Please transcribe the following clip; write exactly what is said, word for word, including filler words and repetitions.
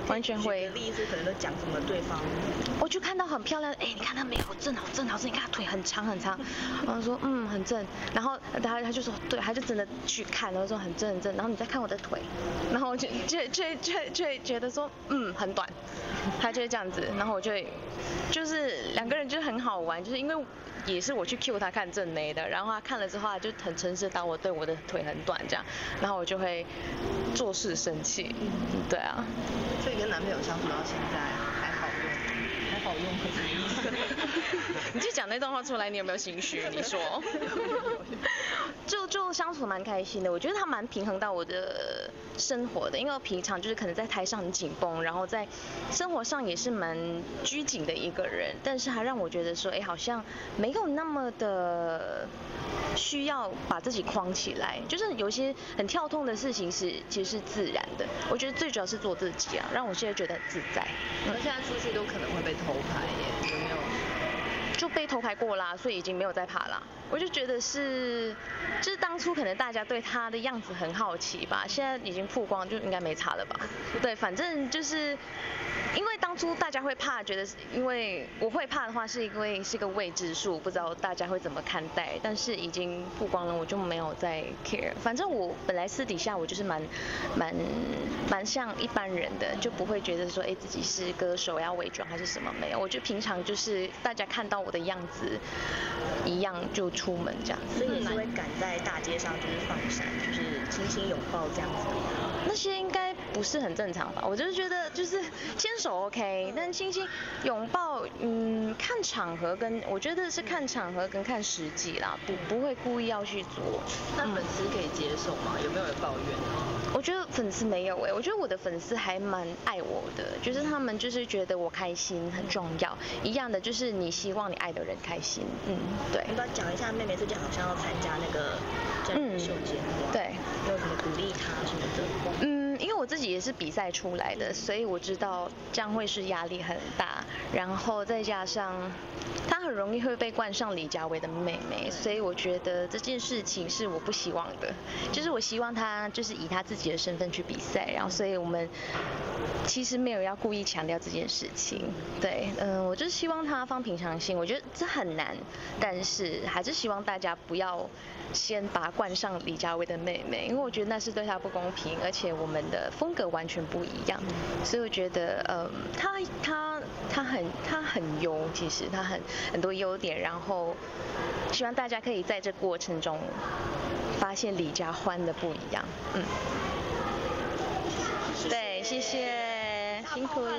完全会。 举个例子，可能都讲什么对方？ 我就看到很漂亮，哎，你看她没有正好正好正，你看她腿很长很长，然后说嗯很正，然后他他就说对，他就真的去看，然后说很正很正，然后你再看我的腿，然后我就就就就就觉得说嗯很短，他就会这样子，然后我就会就是两个人就很好玩，就是因为也是我去 cue 他看正妹的，然后他看了之后他就很诚实到我对我的腿很短这样，然后我就会做事生气，对啊。 所以跟男朋友相处到现在还好用，还好用是什么意思？ 你就讲那段话出来，你有没有心虚？你说。就就相处蛮开心的，我觉得他蛮平衡到我的生活的，因为我平常就是可能在台上很紧绷，然后在生活上也是蛮拘谨的一个人，但是还让我觉得说，哎，好像没有那么的需要把自己框起来，就是有一些很跳痛的事情是其实是自然的。我觉得最主要是做自己啊，让我现在觉得很自在。 嗯，现在出去都可能会被偷拍耶，有没有？ 就被偷拍过啦，所以已经没有再怕啦。我就觉得是，就是当初可能大家对他的样子很好奇吧，现在已经曝光，就应该没差了吧？对，反正就是因为当初大家会怕，觉得因为我会怕的话，是因为是个未知数，不知道大家会怎么看待。但是已经曝光了，我就没有再 care。反正我本来私底下我就是蛮蛮蛮像一般人的，就不会觉得说，哎，自己是歌手要伪装还是什么没有。我觉得平常就是大家看到我的样子一样就出门这样子。 所以你是会赶在大街上就是放闪，就是亲亲拥抱这样子吗？ 那些应该不是很正常吧？我就是觉得就是牵手 OK， 但亲亲拥抱，嗯，看场合跟我觉得是看场合跟看时机啦，不不会故意要去做。 那粉丝可以接受吗？有没有人抱怨？ 我觉得粉丝没有哎、欸，我觉得我的粉丝还蛮爱我的，就是他们就是觉得我开心很重要，一样的就是你希望你爱的人开心，嗯，对。 你要讲一下妹妹最近好像要参加那个真人秀节目， 对， 有什么鼓励她什么的？ 嗯，因为我自己也是比赛出来的，所以我知道这样会是压力很大，然后再加上她很容易会被冠上李佳薇的妹妹，所以我觉得这件事情是我不希望的，就是我希望她就是以她自己的身份去比赛，然后所以我们其实没有要故意强调这件事情，对，嗯，我就是希望她放平常心，我觉得这很难，但是还是希望大家不要先把她冠上李佳薇的妹妹，因为我觉得那是对她不公平，而且我们的风格完全不一样，所以我觉得，嗯，她她她很她很优，其实她很很多优点，然后希望大家可以在这过程中发现李佳欢的不一样，嗯，对，谢谢，辛苦了。